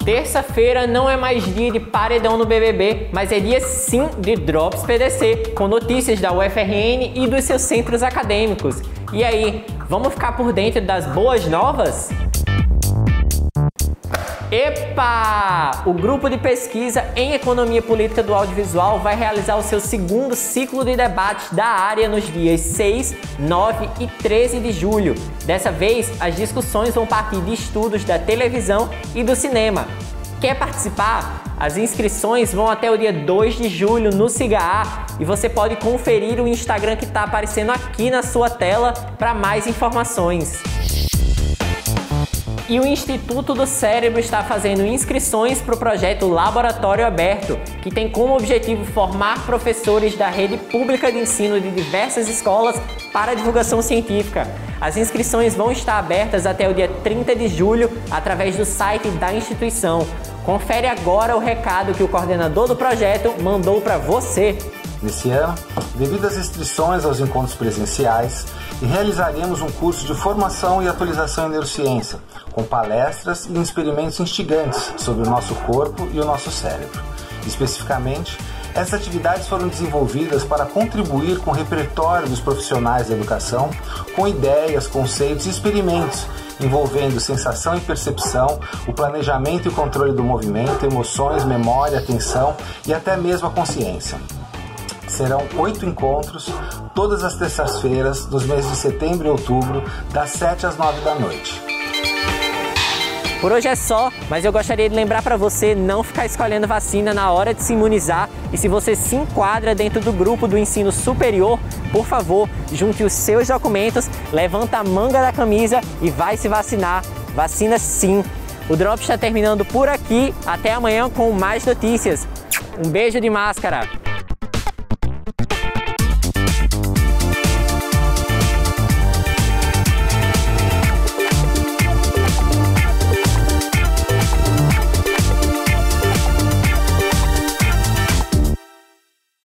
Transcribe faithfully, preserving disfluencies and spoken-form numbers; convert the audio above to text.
Terça-feira não é mais dia de paredão no B B B, mas é dia sim de Drops P D C, com notícias da U F R N e dos seus centros acadêmicos. E aí, vamos ficar por dentro das boas novas? Epa! O grupo de pesquisa em economia política do audiovisual vai realizar o seu segundo ciclo de debates da área nos dias seis, nove e treze de julho. Dessa vez, as discussões vão partir de estudos da televisão e do cinema. Quer participar? As inscrições vão até o dia dois de julho no SIGA e você pode conferir o Instagram que está aparecendo aqui na sua tela para mais informações. E o Instituto do Cérebro está fazendo inscrições para o projeto Laboratório Aberto, que tem como objetivo formar professores da rede pública de ensino de diversas escolas para divulgação científica. As inscrições vão estar abertas até o dia trinta de julho através do site da instituição. Confere agora o recado que o coordenador do projeto mandou para você. Nesse ano, devido às restrições aos encontros presenciais, realizaremos um curso de formação e atualização em neurociência, com palestras e experimentos instigantes sobre o nosso corpo e o nosso cérebro. Especificamente, essas atividades foram desenvolvidas para contribuir com o repertório dos profissionais da educação, com ideias, conceitos e experimentos envolvendo sensação e percepção, o planejamento e o controle do movimento, emoções, memória, atenção e até mesmo a consciência. Serão oito encontros, todas as terças-feiras, dos meses de setembro e outubro, das sete às nove da noite. Por hoje é só, mas eu gostaria de lembrar para você não ficar escolhendo vacina na hora de se imunizar e se você se enquadra dentro do grupo do ensino superior, por favor, junte os seus documentos, levanta a manga da camisa e vai se vacinar. Vacina sim! O Drop está terminando por aqui, até amanhã com mais notícias. Um beijo de máscara!